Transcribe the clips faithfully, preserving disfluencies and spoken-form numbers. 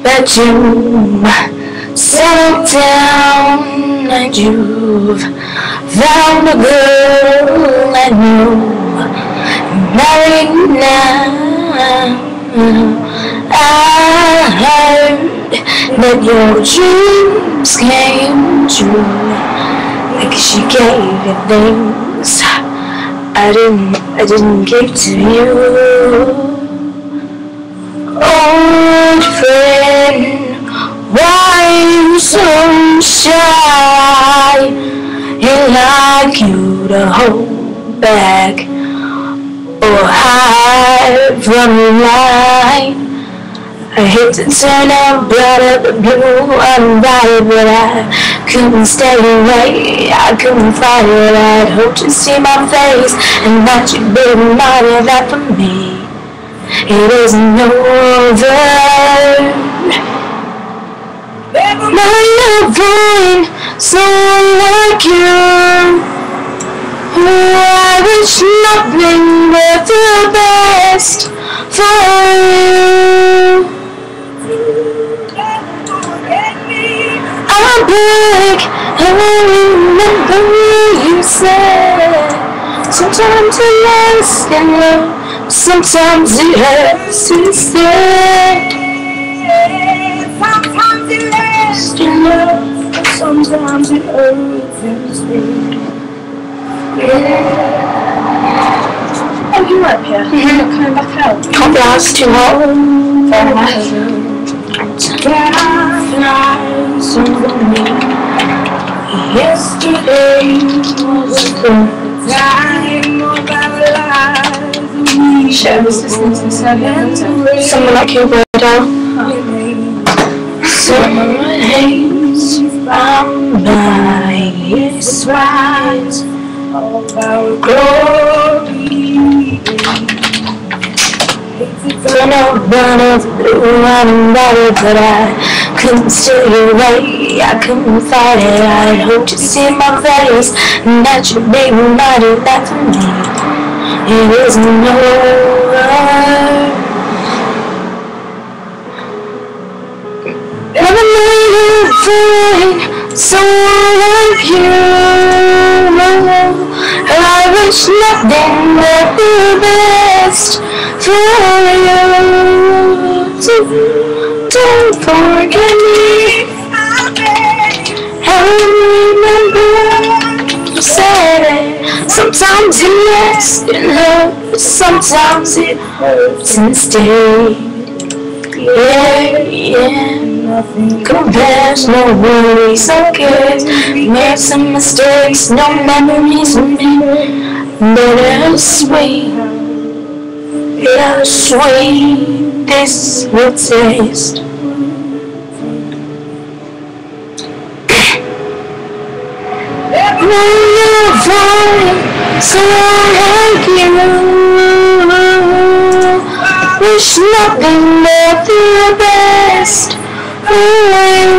that you settled down and you've found a girl and you married now. I heard that your dreams came true, like she gave you things I didn't, I didn't give to you. Old friend, why you so shy? You like you to hold back or hide from the light. I hate to turn out bright up the blue and bright, but I couldn't stay away. I couldn't fight it. I'd hope to see my face and that you'd be reminded that for me it isn't over. Now you're going someone like you, who I wish nothing but the best for you. I'm big, and I remember you said sometimes it lasts in love, sometimes it hurts instead. Sometimes it lasts in love, sometimes it hurts instead. Yeah. Oh, you up here? Mm-hmm. You're not coming back out? Can't be asked too hot. Fair enough. Flies over me. Yesterday was the time of our lives. Shit, I was listening to the Serbian. Someone like you, Adele. Someone hates found by his wise of our glory. Turn up, burn up, blue and body, but I couldn't stay away. I couldn't fight it. I'd hope to see my face and that you'd be reminded that for me it isn't over. Never knew you'd find someone like you. I wish nothing but the best for you. Don't forget me. I remember you said it. Sometimes it lasts in love, sometimes it hurts instead. Yeah, yeah. Nothing compares, no worries, no cares. Made some mistakes, no memories of me. Bittersweet, bittersweet, this will taste. When you find someone like you, wish nothing but the best for you.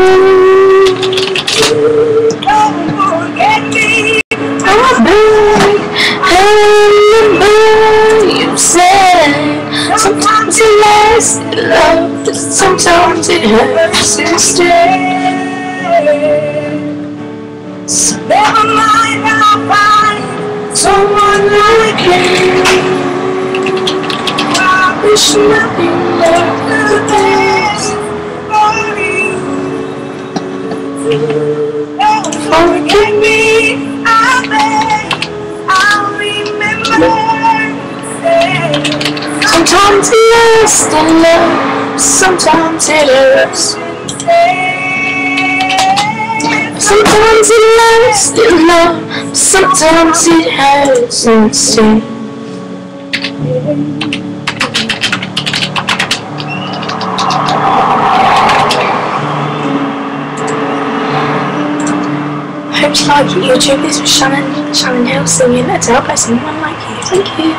Don't forget me. I'm big, I remember you said sometimes it lasts in love, but sometimes it hurts instead. So never mind, I'll find someone like you. I wish nothing but the best for you. Don't forget me, I beg, I'll remember. Sometimes it lasts in love, sometimes it hurts. Sometimes it lasts in love, sometimes it hurts instead. Hope you like YouTube. This was Shannon, Shannon Hill singing Adele by Someone Like You. Thank you.